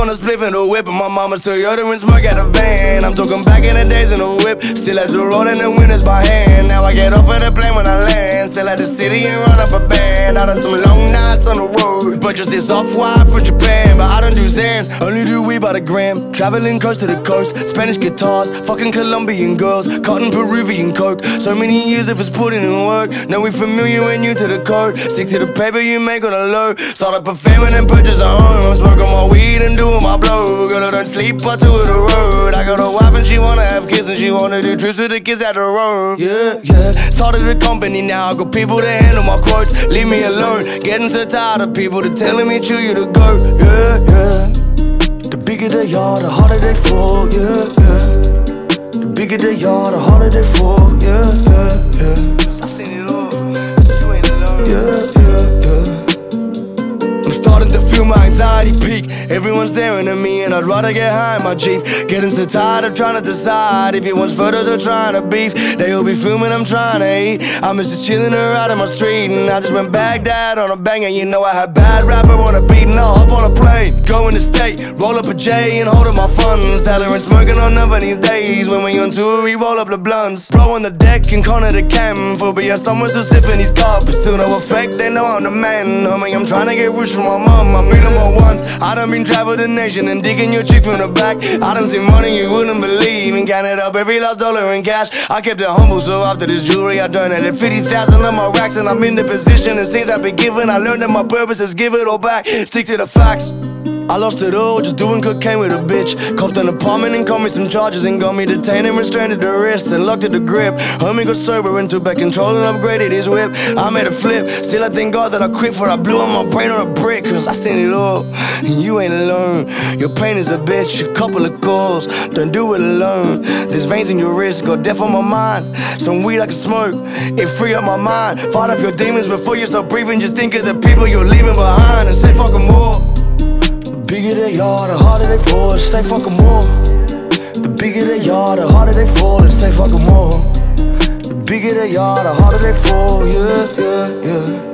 on a spliff and a whip, and my mama's Toyota and smirk at a van. I'm talking back in the days in a whip, still had to roll in the winners by hand. Now I get off of the plane when I land, still at the city and run up a band. I done some long nights on the road, purchased this off-white from Japan, but I don't do Zans, only do weed by the gram. Traveling coast to the coast, Spanish guitars, fucking Colombian girls, cotton Peruvian coke. So many years if it's putting in work, now we familiar when you to the code. Stick to the paper you make on the low, start up a family and purchase a home. I'm smoking my weed and doing my blow, girl I don't sleep or two of the road. I got a wife and she wanna have kids and she wanna do trips with the kids at the road. Yeah, yeah, started a company now, I got people to handle my quotes. Leave me alone, getting so tired of people to telling me chew you to go. Yeah, yeah, the bigger they are, the harder they fall. Yeah, yeah, the bigger they are, the harder they fall. Yeah, yeah, yeah, I seen it all, you ain't alone. Yeah, yeah, yeah, I'm starting to feel my anxiety peak. Everyone's staring at me and I'd rather get high in my Jeep. Getting so tired of trying to decide if he wants photos or trying to beef. They'll be filming, I'm trying to eat. I'm just chilling around in my street, and I just went Baghdad on a banger. You know I had Badrapper on a beat and I'll hop on a plane, go in the state, roll up a J and hold up my funds. Tyler and smoking on none of these days. When we on tour we roll up the blunts. Bro on the deck and corner the cam, phobia someone still sipping these cups. Still no effect, they know I'm the man. Homie, I'm trying to get rich from my mom. I'm reading my ones. I done been travel the nation and digging your chick from the back. I done seen money you wouldn't believe and counted up every last dollar in cash. I kept it humble, so after this jewelry I donated 50,000 on my racks, and I'm in the position and things I've been given. I learned that my purpose is give it all back, stick to the facts. I lost it all just doing cocaine with a bitch. Coughed an apartment and called me some charges and got me detained and restrained at the wrist and locked at the grip. Homie got sober and took back control and upgraded his whip. I made a flip, still I thank God that I quit before I blew on my brain on a brick. Cause I seen it all, and you ain't alone. Your pain is a bitch, a couple of calls, don't do it alone. There's veins in your wrist, got death on my mind. Some weed I can smoke, it free up my mind. Fight off your demons before you start breathing. Just think of the people you're leaving behind and say fuck them all. The bigger they are, the harder they fall, and say fuck them all. The bigger they are, the harder they fall, and say fuck them all. The bigger they are, the harder they fall, yeah, yeah, yeah.